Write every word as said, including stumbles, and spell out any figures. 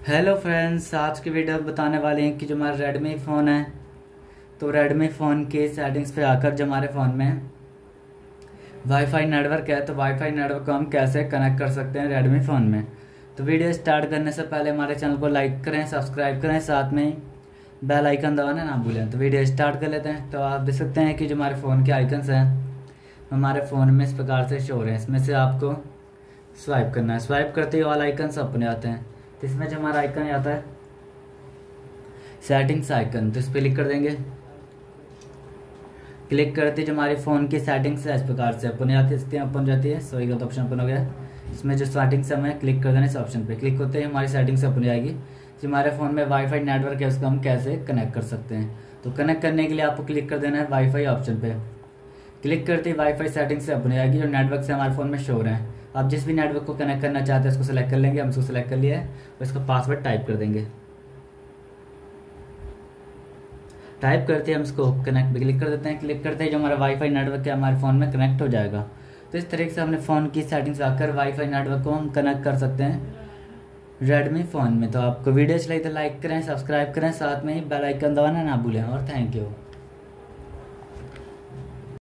Hello friends, आज की video बताने वाले हैं कि जो हमारा रेडमी फ़ोन है तो रेडमी फ़ोन के सेटिंग्स पे आकर जो हमारे फ़ोन में वाईफाई नेटवर्क है तो वाईफाई नेटवर्क को हम कैसे कनेक्ट कर सकते हैं रेडमी फ़ोन में। तो वीडियो स्टार्ट करने से पहले हमारे चैनल को लाइक करें, सब्सक्राइब करें, साथ में बेल आइकन दबाना ना भूलें। तो वीडियो स्टार्ट कर लेते हैं। तो आप देख सकते हैं कि जो हमारे फ़ोन के आइकन्स हैं हमारे फ़ोन में इस प्रकार से शो हो रहे हैं। इसमें से आपको स्वाइप करना है। स्वाइप करते ही ऑल आइकन्स अपने आते हैं। तो इसमें जो हमारा आइकन आता है सेटिंग्स आइकन, तो इस पर क्लिक कर देंगे। क्लिक करते जो हमारे फ़ोन की सेटिंग्स है इस प्रकार से ओपन आती है ओपन जाती है। सॉरी गलत ऑप्शन ओपन हो गया। इसमें जो सेटिंग्स है हमें क्लिक कर देना इस ऑप्शन पे। क्लिक होते ही हमारी सेटिंग्स ओपन आएगी। जो हमारे फ़ोन में वाईफाई नेटवर्क है उसको हम कैसे कनेक्ट कर सकते हैं। तो कनेक्ट करने के लिए आपको क्लिक कर देना है वाईफाई ऑप्शन पे। क्लिक करते ही वाईफाई सेटिंग्स से ओपन आएगी। जो नेटवर्क से हमारे फ़ोन में शो हो रहे हैं, आप जिस भी नेटवर्क को कनेक्ट करना चाहते हैं उसको सेलेक्ट कर लेंगे। हम उसको सेलेक्ट कर लिया है और इसका पासवर्ड टाइप कर देंगे। टाइप करते हैं हम इसको कनेक्ट पे क्लिक कर देते हैं। क्लिक करते ही जो हमारा वाईफाई नेटवर्क है हमारे फ़ोन में कनेक्ट हो जाएगा। तो इस तरीके से हमने फ़ोन की सेटिंग्स आकर वाईफाई नेटवर्क को हम कनेक्ट कर सकते हैं रेडमी फ़ोन में। तो आपको वीडियो अच्छी लगी तो लाइक करें, सब्सक्राइब करें, साथ में ही बेल आइकन दबाना ना भूलें। और थैंक यू।